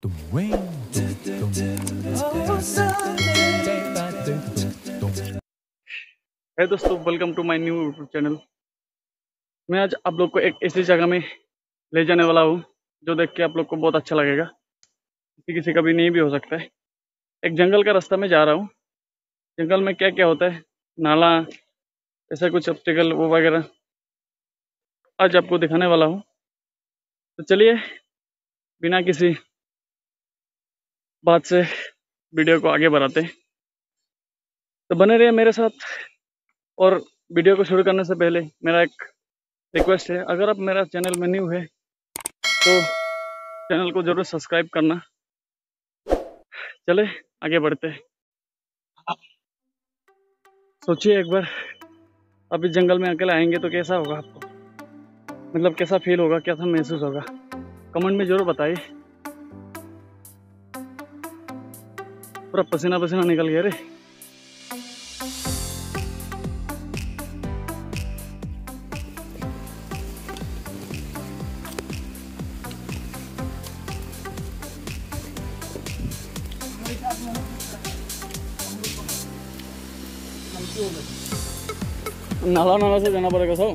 है दोस्तों, welcome to my new YouTube channel. मैं आज आप लोग को एक ऐसी जगह में ले जाने वाला हूँ जो देख के आप लोग को बहुत अच्छा लगेगा। किसी का भी नहीं भी हो सकता है। एक जंगल का रास्ता में जा रहा हूँ। जंगल में क्या क्या होता है, नाला, ऐसा कुछ ऑब्स्टिकल वो वगैरह आज आपको दिखाने वाला हूँ। तो चलिए बिना किसी बात से वीडियो को आगे बढ़ाते हैं। तो बने रहिए मेरे साथ। और वीडियो को शुरू करने से पहले मेरा एक रिक्वेस्ट है, अगर आप मेरा चैनल में न्यू है तो चैनल को जरूर सब्सक्राइब करना। चले आगे बढ़ते हैं। सोचिए एक बार, आप इस जंगल में अकेले आएंगे तो कैसा होगा आपको, मतलब कैसा फील होगा, कैसा महसूस होगा, कमेंट में जरूर बताइए। पूरा पसीना पसीना निकल गया रे। नाला नाला से जाना पड़ेगा सब।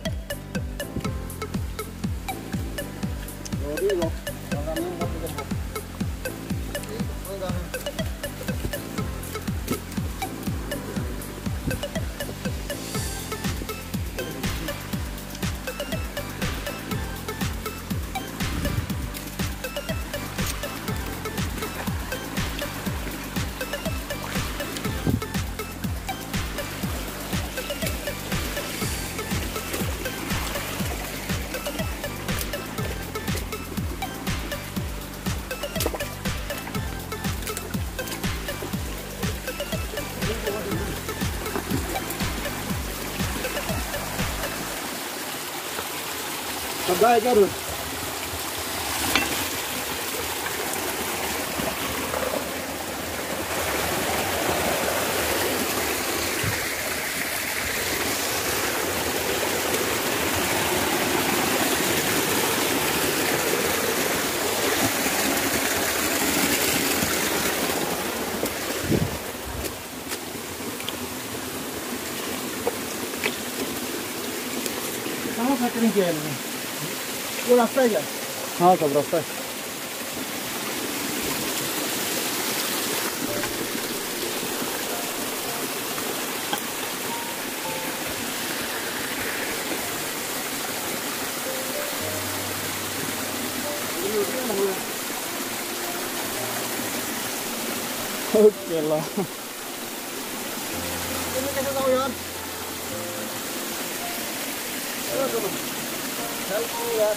Baik terus. Kamu factoring kiya है वो रास्ता है क्या? हाँ सब रास्ता है। ओके ला कैसे जाओ यार? हेल्प यार।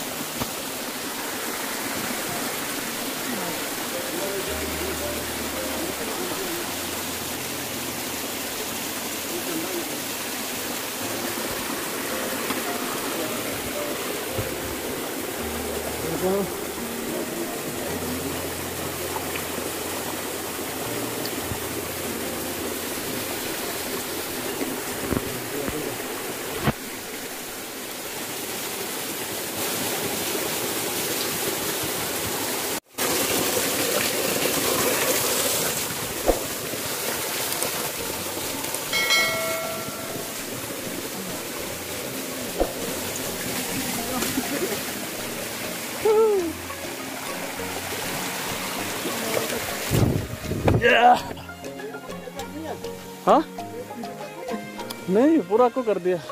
हाँ नहीं, पूरा को कर दिया।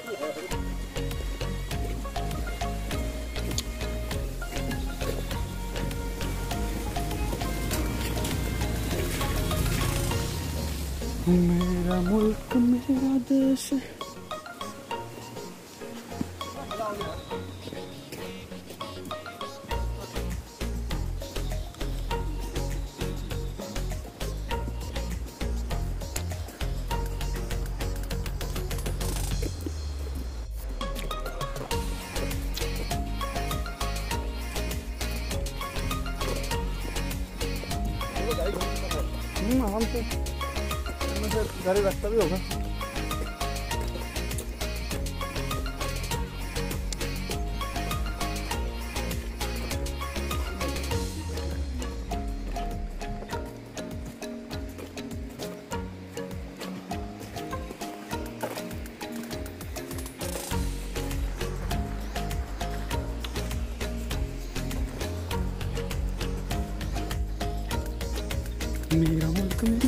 मेरा मुल्क मेरा देश। आराम से गाड़ी रास्ता भी होगा। मेरा मुल्क में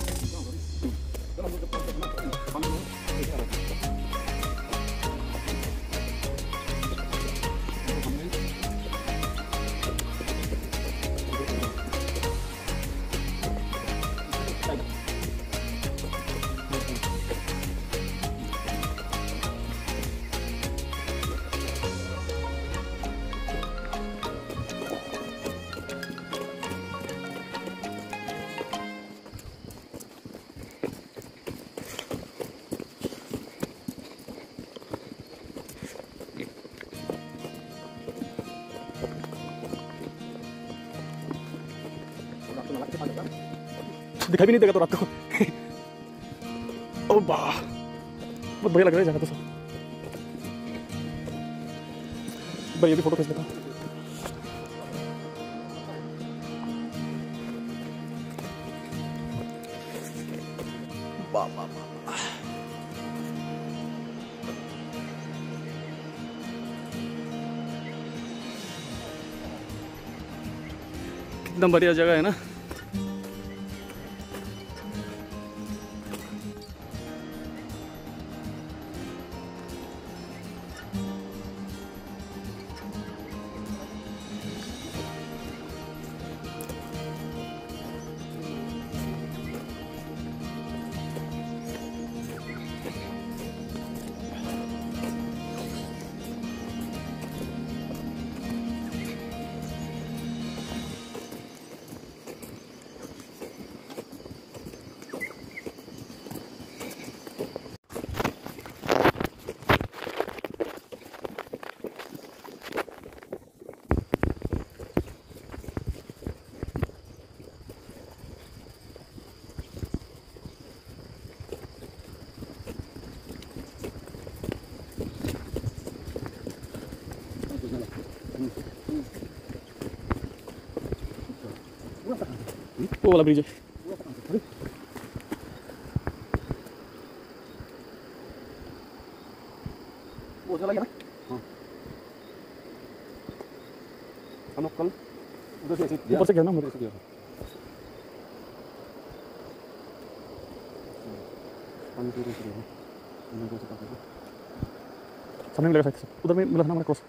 दिखाई भी नहीं देगा तो रात को। ओ वाह, बहुत बढ़िया लग रहा है जगह तो सब। भाई ये भी फोटो खींच लेता हूँ। वाह वाह वाह, कितना बढ़िया जगह है ना। वो वाला ब्रिज है। वो चला गया ना। हाँ, हम लोग कल उधर से ऐसे ऊपर से गया ना, उधर से गया सामने मिलेगा शायद, उधर में मिला था ना हमारा क्रॉस।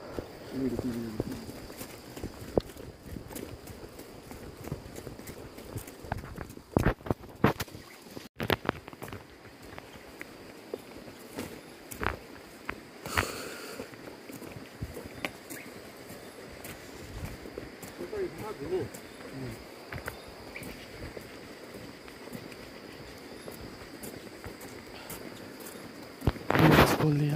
खोल दिया।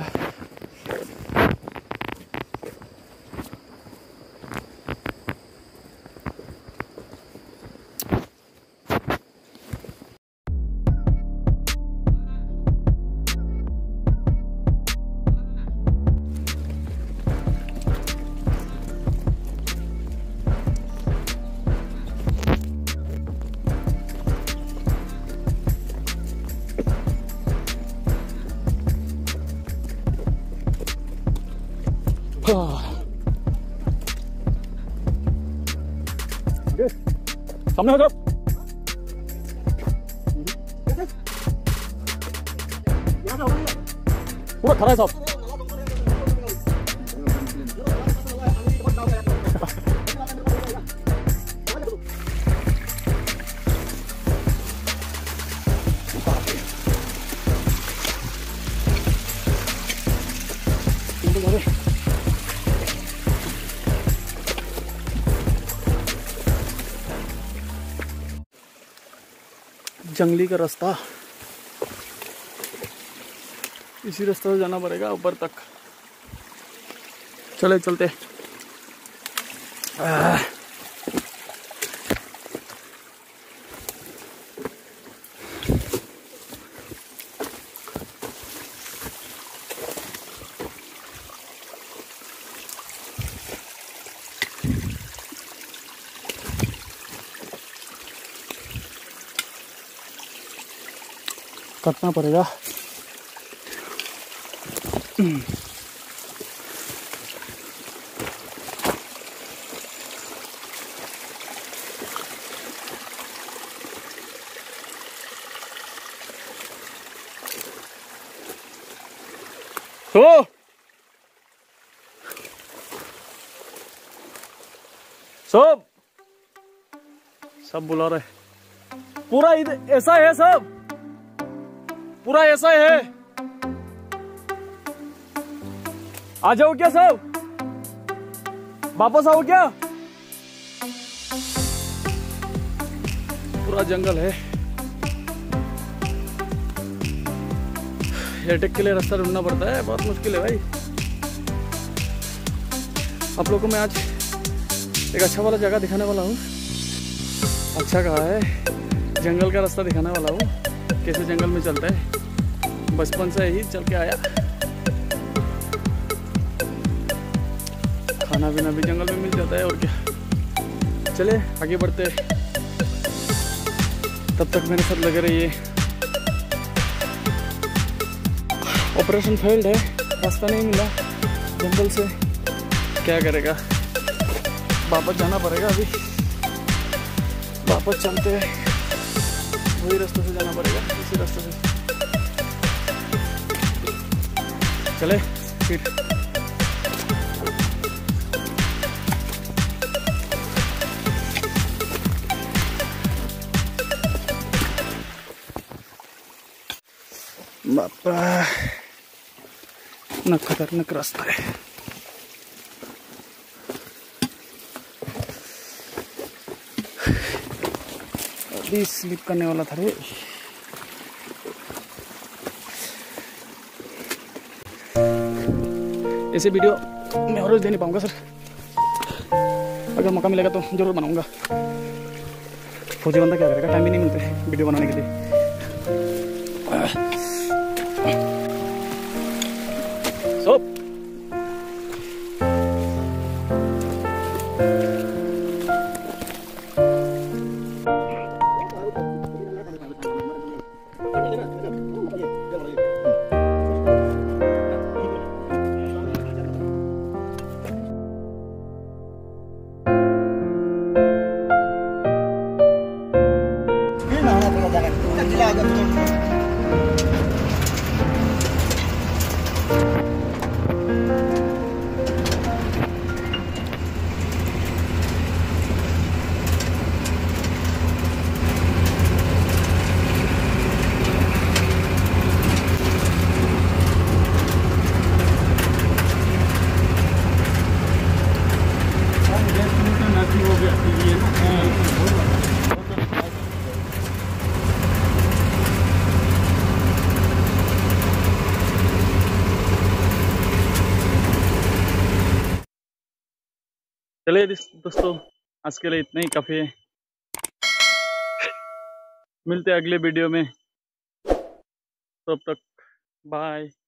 सामने हो जाओ। पूरा खड़ा है साहब। जंगली का रास्ता, इसी रास्ते से जाना पड़ेगा ऊपर तक। चले चलते। कटना पड़ेगा। तो सब बुला रहे, पूरा इधर ऐसा है, सब पूरा ऐसा है। आ जाओ क्या सब, वापस आओ क्या? पूरा जंगल है। एयरटेक के लिए रास्ता ढूंढना पड़ता है, बहुत मुश्किल है भाई। आप लोगों को मैं आज एक अच्छा वाला जगह दिखाने वाला हूँ। अच्छा कहा है, जंगल का रास्ता दिखाने वाला हूँ, कैसे जंगल में चलता है। बचपन से ही चल के आया, खाना पीना भी जंगल में मिल जाता है, और क्या। चले आगे बढ़ते, तब तक मेरे साथ लगे रहिए। ऑपरेशन फेल्ड है, रास्ता नहीं मिला जंगल से, क्या करेगा, वापस जाना पड़ेगा। अभी वापस चलते हैं, वही रास्ते से जाना पड़ेगा, इसी रास्ते से चले फिर। बापा न खतरनाक रास्ता है। अभी स्लिप करने वाला था रे। ऐसे वीडियो मैं और रोज दे नहीं पाऊंगा सर, अगर मौका मिलेगा तो जरूर बनाऊंगा। फौजी बंदा क्या करेगा, टाइम ही नहीं मिलते वीडियो बनाने के लिए। चलिए दोस्तों, आज के लिए इतना ही काफी है। मिलते हैं अगले वीडियो में, तब तक बाय।